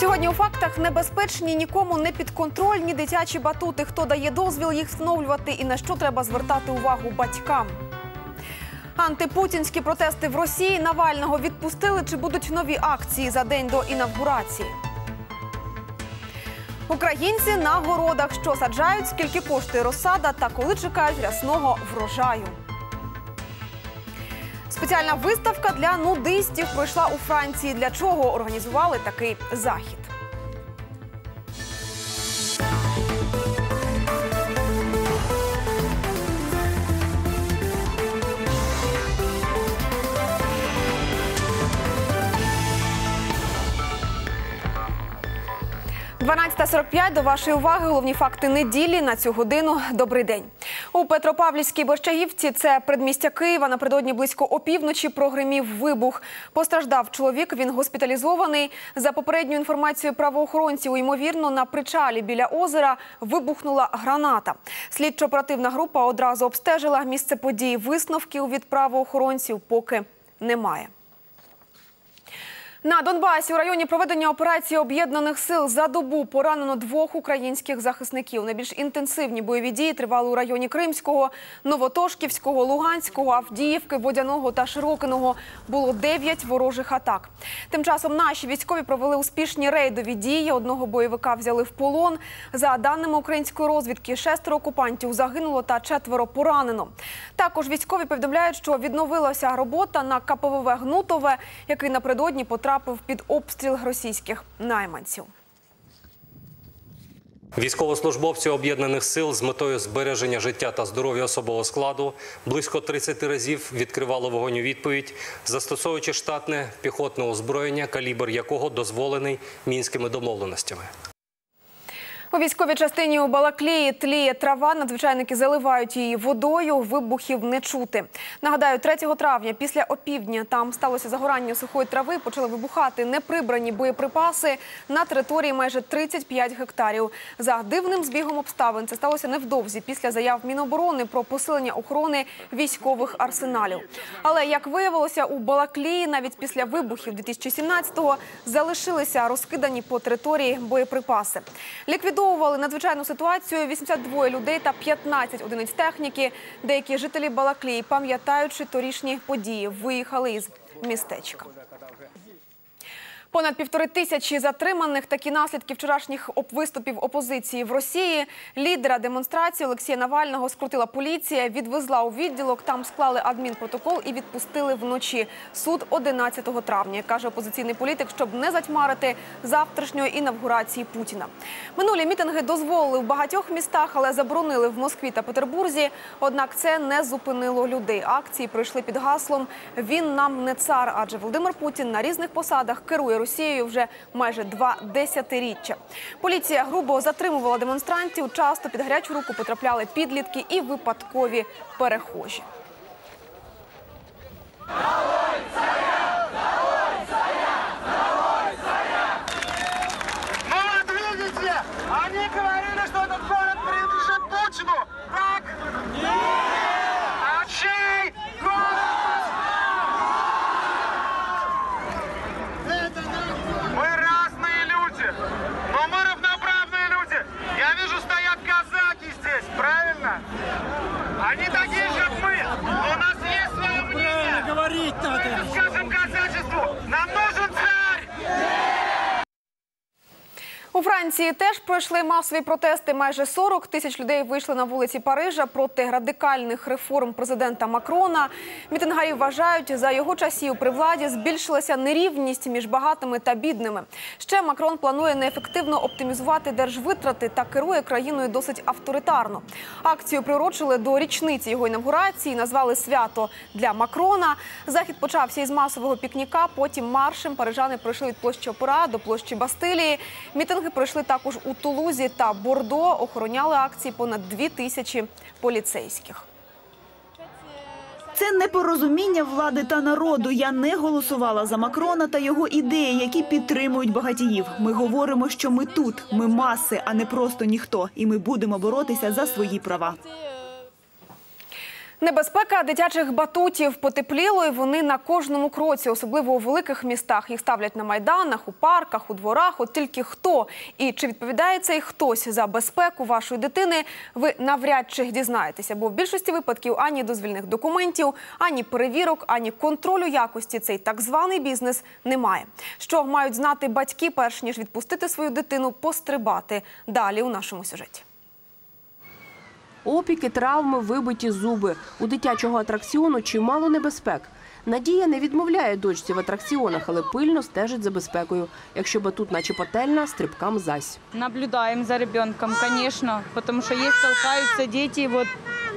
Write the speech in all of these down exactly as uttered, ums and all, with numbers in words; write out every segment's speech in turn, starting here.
Сьогодні у фактах: небезпечні, нікому не підконтрольні дитячі батути. Хто дає дозвіл їх встановлювати і на що треба звертати увагу батькам? Антипутінські протести в Росії. Навального відпустили чи будуть нові акції за день до інавгурації? Українці на городах. Що саджають, скільки коштує розсада та коли чекають рясного врожаю? Спеціальна виставка для нудистів пройшла у Франції. Для чого організували такий захід? дванадцята сорок п'ять. До вашої уваги головні факти неділі на цю годину. Добрий день. У Петропавлівській Борщагівці, це передмістя Києва, напередодні близько опівночі прогримів вибух. Постраждав чоловік, він госпіталізований. За попередньою інформацією правоохоронців, ймовірно, на причалі біля озера вибухнула граната. Слідчо-оперативна група одразу обстежила місце події. Висновків від правоохоронців поки немає. На Донбасі у районі проведення операції Об'єднаних сил за добу поранено двох українських захисників. Найбільш інтенсивні бойові дії тривали у районі Кримського, Новотошківського, Луганського, Авдіївки, Водяного та Широкиного. Було дев'ять ворожих атак. Тим часом наші військові провели успішні рейдові дії. Одного бойовика взяли в полон. За даними української розвідки, шестеро окупантів загинуло та четверо поранено. Також військові повідомляють, що відновилася робота на ка пе ве ве «Гнутове», який напередодні потрапив під обстріл російських найманців. Військовослужбовці Об'єднаних сил з метою збереження життя та здоров'я особового складу близько тридцяти разів відкривали вогонь у відповідь, застосовуючи штатне піхотне озброєння, калібр якого дозволений Мінськими домовленостями. У військовій частині у Балаклії тліє трава, надзвичайники заливають її водою, вибухів не чути. Нагадаю, третього травня після опівдня там сталося загорання сухої трави, почали вибухати неприбрані боєприпаси на території майже тридцять п'ять гектарів. За дивним збігом обставин це сталося невдовзі після заяв Міноборони про посилення охорони військових арсеналів. Але, як виявилося, у Балаклії навіть після вибухів дві тисячі сімнадцятого залишилися розкидані по території боєприпаси. Ліквідовували надзвичайну ситуацію вісімдесят двоє людей та п'ятнадцять одиниць техніки. Деякі жителі Балаклії, пам'ятаючи торішні події, виїхали із містечка. Понад півтори тисячі затриманих – такі наслідки вчорашніх виступів опозиції в Росії. Лідера демонстрації Олексія Навального скрутила поліція, відвезла у відділок, там склали адмінпротокол і відпустили вночі. Суд одинадцятого травня, каже опозиційний політик, щоб не затьмарити завтрашньої інавгурації Путіна. Минулі мітинги дозволили в багатьох містах, але заборонили в Москві та Петербурзі. Однак це не зупинило людей. Акції пройшли під гаслом «Він нам не цар», адже Володимир Путін на різних посадах керує Росією вже майже два десятиріччя. Поліція грубо затримувала демонстрантів, часто під гарячу руку потрапляли підлітки і випадкові перехожі. Они такие же, как мы, но у нас есть свое мнение. Говорить надо. Скажем казачеству, нам нужен царь. У Франції теж пройшли масові протести. Майже сорок тисяч людей вийшли на вулиці Парижа проти радикальних реформ президента Макрона. Мітингарі вважають, за його часів при владі збільшилася нерівність між багатими та бідними. Ще Макрон планує неефективно оптимізувати держвитрати та керує країною досить авторитарно. Акцію приурочили до річниці його інавгурації, назвали «Свято для Макрона». Захід почався із масового пікніка, потім маршем парижани пройшли від площі Опера до площі Бастилії. Мітинг пройшли також у Тулузі та Бордо, охороняли акції понад дві тисячі поліцейських. Це непорозуміння влади та народу. Я не голосувала за Макрона та його ідеї, які підтримують багатіїв. Ми говоримо, що ми тут, ми маси, а не просто ніхто. І ми будемо боротися за свої права. Небезпека дитячих батутів потепліло, і вони на кожному кроці, особливо у великих містах. Їх ставлять на майданах, у парках, у дворах. От тільки хто і чи відповідає цей хтось за безпеку вашої дитини, ви навряд чи дізнаєтеся. Бо в більшості випадків ані дозвільних документів, ані перевірок, ані контролю якості цей так званий бізнес немає. Що мають знати батьки, перш ніж відпустити свою дитину пострибати? Далі у нашому сюжеті. Опіки, травми, вибиті зуби. У дитячого атракціону чимало небезпек. Надія не відмовляє дочці в атракціонах, але пильно стежить за безпекою. Якщо батут наче пательня, стрибкам зась. Наблюдаем за ребенком, конечно, потому что есть толкаются дети, вот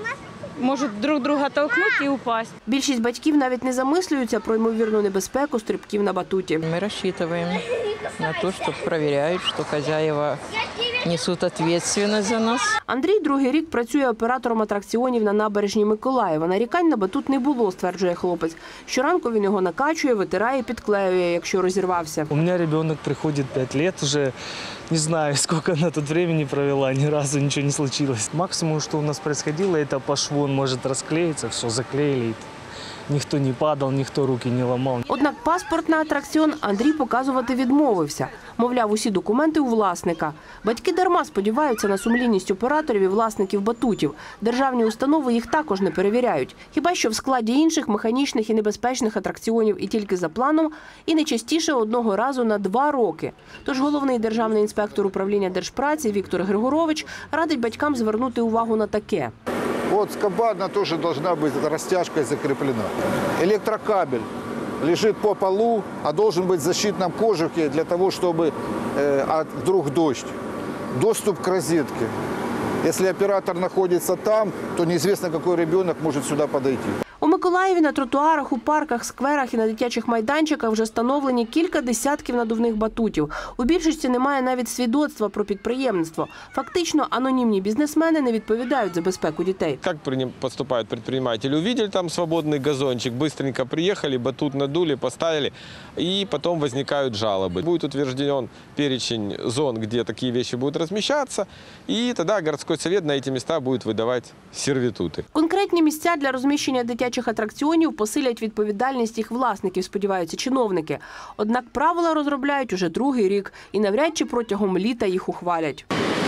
может друг друга толкнуть и упасть. Більшість батьків навіть не замислюються про ймовірну небезпеку стрибків на батуті. Мы рассчитываем на то, что проверяют, что хозяева несут ответственность за нас. Андрій другий рік працює оператором атракціонів на набережній Миколаєва. Нарікань на батут не було, стверджує хлопець. Щоранку він його накачує, витирає, підклеює, якщо розірвався. У меня ребенок приходит пять лет уже, не знаю, сколько она тут времени провела, ни разу ничего не случилось. Максимум, что у нас происходило, это по шву он может расклеиться, все заклеили. Ніхто не падав, ніхто руки не ламав. Однак паспорт на атракціон Андрій показувати відмовився. Мовляв, усі документи у власника. Батьки дарма сподіваються на сумлінність операторів і власників батутів. Державні установи їх також не перевіряють. Хіба що в складі інших механічних і небезпечних атракціонів і тільки за планом, і не частіше одного разу на два роки. Тож головний державний інспектор управління держпраці Віктор Григорович радить батькам звернути увагу на таке. Вот скоба, она тоже должна быть растяжкой закреплена. Электрокабель лежит по полу, а должен быть в защитном кожухе для того, чтобы э, а вдруг дождь. Доступ к розетке. Если оператор находится там, то неизвестно, какой ребенок может сюда подойти. У Миколаєві на тротуарах, у парках, скверах і на дитячих майданчиках вже встановлені кілька десятків надувних батутів. У більшості немає навіть свідоцтва про підприємництво. Фактично, анонімні бізнесмени не відповідають за безпеку дітей. Как поступают предприниматели? Увидели там свободный газончик, быстренько приехали, батут надули, поставили, и потом возникают жалобы. Будет утвержден перечень зон, где такие вещи будут размещаться, и тогда городской совет на эти места будет выдавать сервитуты. Конкретні місця для розміщення дитячих атракціонів посилять відповідальність їх власників, сподіваються чиновники. Однак правила розробляють уже другий рік і навряд чи протягом літа їх ухвалять.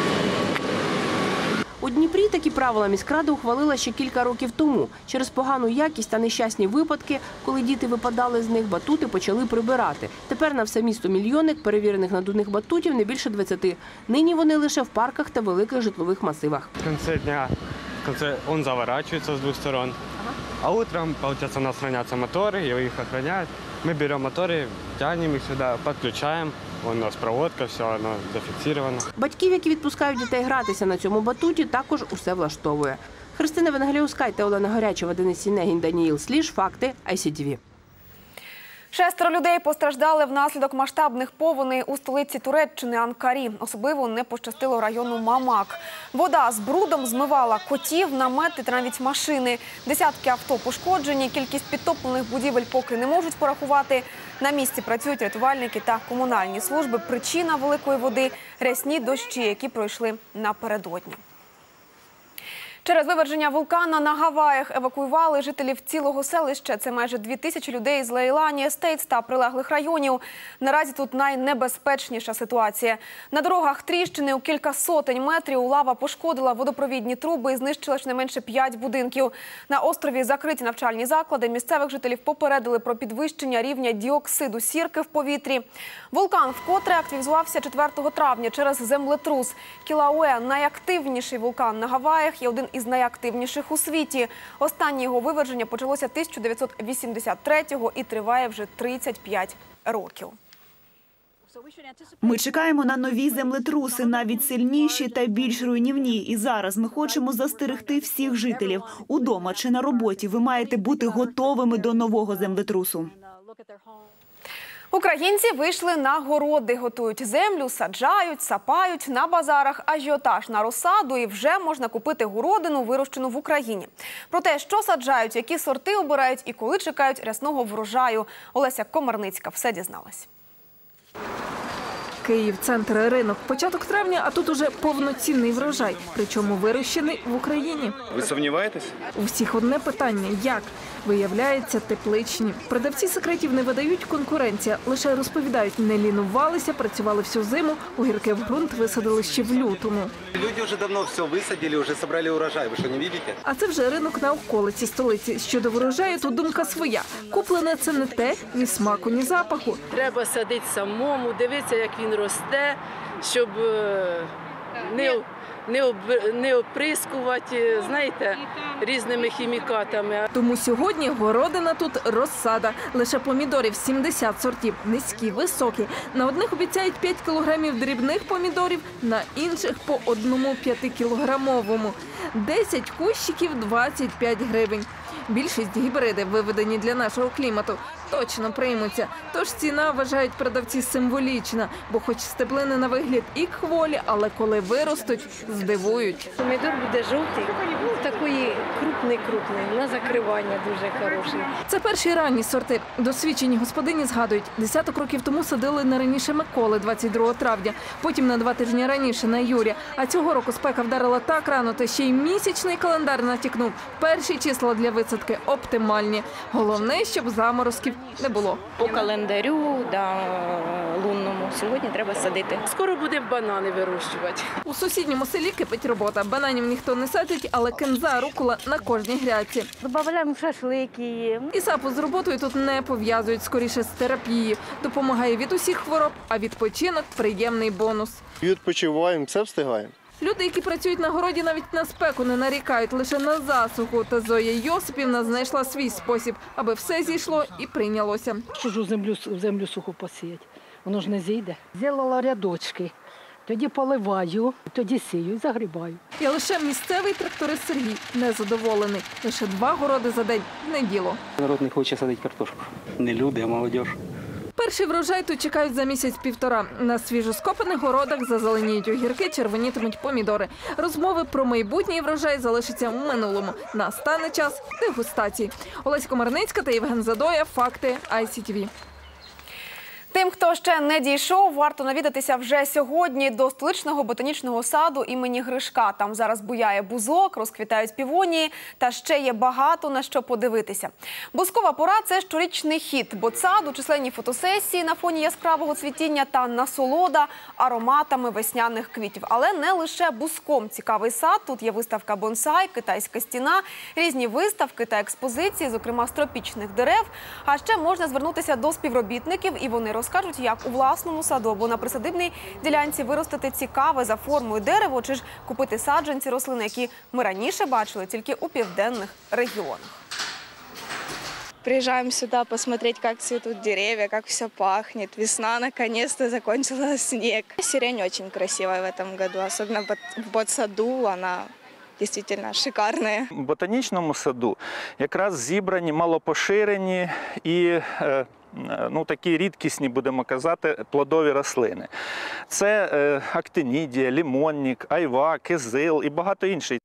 У Дніпрі такі правила міськрада ухвалила ще кілька років тому. Через погану якість та нещасні випадки, коли діти випадали з них, батути почали прибирати. Тепер на все місто мільйонник перевірених надувних батутів не більше двадцяти. Нині вони лише в парках та великих житлових масивах. В конце дня в конце он заворачивается с двух сторон, а утром, получается, у нас хранятся моторы, и их охраняют. Мы берем моторы, тянем их сюда, подключаем. У нас проводка, все, воно зафіксировано. Батьків, які відпускають дітей гратися на цьому батуті, також усе влаштовує. Христина Венгеліускай та Олена Горячева, Денис Сінегін, Даніїл Сліж. Факти ай сі ті ві. Шестеро людей постраждали внаслідок масштабних повеней у столиці Туреччини Анкарі. Особливо не пощастило району Мамак. Вода з брудом змивала котів, намети та навіть машини. Десятки авто пошкоджені, кількість підтоплених будівель поки не можуть порахувати. На місці працюють рятувальники та комунальні служби. Причина великої води – рясні дощі, які пройшли напередодні. Через виверження вулкана на Гаваях евакуювали жителів цілого селища. Це майже дві тисячі людей з Лейлані Естейтс та прилеглих районів. Наразі тут найнебезпечніша ситуація. На дорогах тріщини у кілька сотень метрів, лава пошкодила водопровідні труби і знищила щонайменше п'ять будинків. На острові закриті навчальні заклади. Місцевих жителів попередили про підвищення рівня діоксиду сірки в повітрі. Вулкан вкотре активізувався четвертого травня через землетрус. Кілауе – найактивніший вулкан на Гаваях і один із найактивніших у світі. Останнє його виверження почалося тисяча дев'ятсот вісімдесят третього і триває вже тридцять п'ять років. Ми чекаємо на нові землетруси, навіть сильніші та більш руйнівні. І зараз ми хочемо застерегти всіх жителів. Удома чи на роботі ви маєте бути готовими до нового землетрусу. Українці вийшли на городи, готують землю, саджають, сапають. На базарах ажіотаж на розсаду і вже можна купити городину, вирощену в Україні. Про те, що саджають, які сорти обирають і коли чекають рясного врожаю, Олеся Комарницька все дізналась. Київ, центр, ринок. Початок травня, а тут уже повноцінний врожай, причому вирощений в Україні. Ви сумніваєтесь? У всіх одне питання – як? Виявляється, тепличні. Продавці секретів не видають, конкуренція. Лише розповідають, не лінувалися, працювали всю зиму, огірки в ґрунт висадили ще в лютому. Люди вже давно все висадили, вже зібрали урожай. Ви що, не бачите? А це вже ринок на околиці столиці. Щодо врожаю, тут думка своя. Куплене – це не те, ні смаку, ні запаху. Треба садити самому, дивитися, як він росте, щоб не, не, об, не оприскувати, знаєте, різними хімікатами. Тому сьогодні городина тут розсада. Лише помідорів сімдесят сортів. Низькі, високі. На одних обіцяють п'ять кілограмів дрібних помідорів, на інших по одному п'ятикілограмовому. десять кущиків – двадцять п'ять гривень. Більшість гібриди, виведені для нашого клімату, точно приймуться. Тож ціна, вважають продавці, символічна. Бо хоч стеблини на вигляд і кволі, але коли виростуть, здивують. Помідор буде жовтий, ну, такий крупний-крупний, на закривання дуже хороший. Це перші ранні сорти. Досвідчені господині згадують, десяток років тому садили на раніше Миколи, двадцять другого травня, потім на два тижні раніше на Юрія. А цього року спека вдарила так рано, та ще й місячний календар натякнув. Перші числа для висадки оптимальні. Головне, щоб заморозків не було. По календарю, да, лунному, сьогодні треба садити. Скоро будемо банани вирощувати. У сусідньому селі кипить робота. Бананів ніхто не садить, але кінза, рукола на кожній грядці. Добавляємо шашлики. І сапу з роботою тут не пов'язують, скоріше з терапією. Допомагає від усіх хвороб, а відпочинок – приємний бонус. Відпочиваємо, все встигаємо. Люди, які працюють на городі, навіть на спеку не нарікають, лише на засуху. Та Зоя Йосипівна знайшла свій спосіб, аби все зійшло і прийнялося. Чужу землю, землю суху посіяти, воно ж не зійде. Зробила рядочки, тоді поливаю, тоді сію і загрібаю. І лише місцевий тракторист Сергій незадоволений. Лише два городи за день – не діло. Народ не хоче садити картошку. Не люди, а молодь. Перший врожай тут чекають за місяць-півтора. На свіжоскопаних городах зазеленіють огірки, червонітимуть помідори. Розмови про майбутній врожай залишаться в минулому. Настане час дегустації. Олеся Комарницька та Євген Задоя. Факти ай сі ті ві. Тим, хто ще не дійшов, варто навідатися вже сьогодні до столичного ботанічного саду імені Гришка. Там зараз буяє бузок, розквітають півонії та ще є багато на що подивитися. Бузкова пора – це щорічний хід. Ботсаду, численні фотосесії на фоні яскравого цвітіння та насолода ароматами весняних квітів. Але не лише бузком цікавий сад. Тут є виставка бонсай, китайська стіна, різні виставки та експозиції, зокрема з тропічних дерев. А ще можна звернутися до співробітників, і вони розкажуть, як у власному саду або на присадибній ділянці виростити цікаве за формою дерево, чи ж купити саджанці рослин, які ми раніше бачили тільки у південних регіонах. Приезжаем сюда посмотреть, как цветут деревья, как все пахнет. Весна наконец-то закончила снег. Сирень очень красивая в этом году, особенно в ботсаду, она дійсно шикарна. В ботанічному саду якраз зібрані малопоширені і ну, такі рідкісні, будемо казати, плодові рослини. Це е, актинідія, лімонник, айва, кизил і багато інших.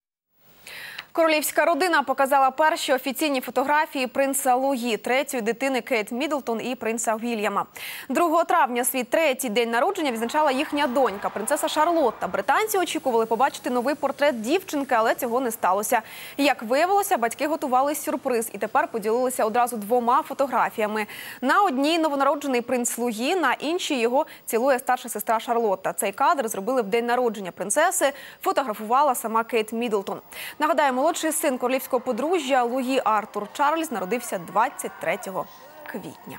Королівська родина показала перші офіційні фотографії принца Луї, третьої дитини Кейт Міддлтон і принца Вільяма. другого травня свій третій день народження відзначала їхня донька, принцеса Шарлотта. Британці очікували побачити новий портрет дівчинки, але цього не сталося. Як виявилося, батьки готували сюрприз і тепер поділилися одразу двома фотографіями. На одній новонароджений принц Луї, на іншій його цілує старша сестра Шарлотта. Цей кадр зробили в день народження принцеси, фотографувала сама Кейт Міддлтон. Нагадаємо, молодший син королівського подружжя Луї Артур Чарльз народився двадцять третього квітня.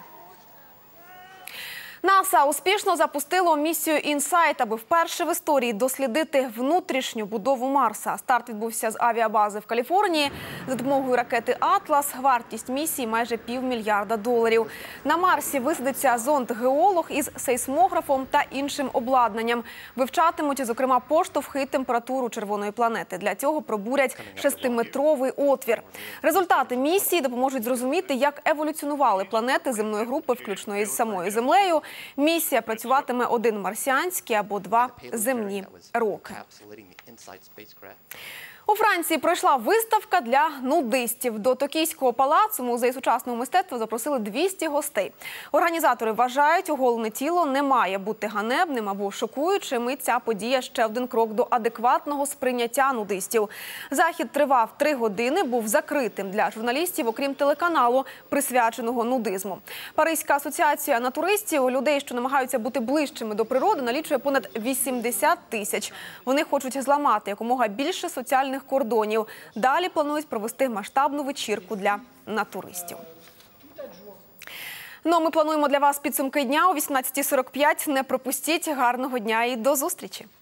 НАСА успішно запустило місію «Інсайт», аби вперше в історії дослідити внутрішню будову Марса. Старт відбувся з авіабази в Каліфорнії. За допомогою ракети «Атлас» вартість місії майже півмільярда доларів. На Марсі висадиться зонд-геолог із сейсмографом та іншим обладнанням. Вивчатимуть, зокрема, поштовхи і температуру червоної планети. Для цього пробурять шестиметровий отвір. Результати місії допоможуть зрозуміти, як еволюціонували планети земної групи, включно із самою Землею. Місія працюватиме один марсіанський або два земні роки. У Франції пройшла виставка для нудистів. До Токійського палацу музей сучасного мистецтва запросили двісті гостей. Організатори вважають, оголене тіло не має бути ганебним або шокуючим, і ця подія ще один крок до адекватного сприйняття нудистів. Захід тривав три години, був закритим для журналістів, окрім телеканалу, присвяченого нудизму. Паризька асоціація натуристів, людей, що намагаються бути ближчими до природи, налічує понад вісімдесят тисяч. Вони хочуть зламати якомога більше соціальних кордонів. Далі планують провести масштабну вечірку для натуристів. Ну, ми плануємо для вас підсумки дня о вісімнадцятій сорок п'ять. Не пропустіть. Гарного дня і до зустрічі!